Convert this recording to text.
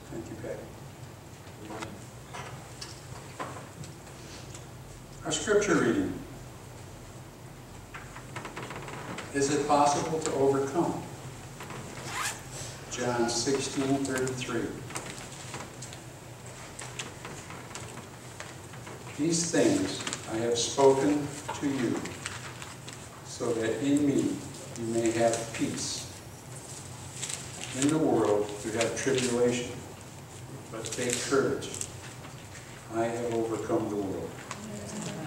Thank you, Patty. Our scripture reading. Is it possible to overcome? John 16:33. These things I have spoken to you, so that in me you may have peace. In the world you have tribulation, but take courage. I have overcome the world.